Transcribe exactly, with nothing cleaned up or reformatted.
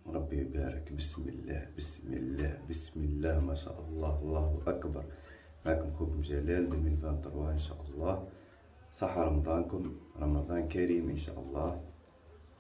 ربي يبارك. بسم الله بسم الله بسم الله ما شاء الله، الله اكبر. معكم خوكم جلال ألفين وثلاثة وعشرين ان شاء الله. صحة رمضانكم، رمضان كريم ان شاء الله.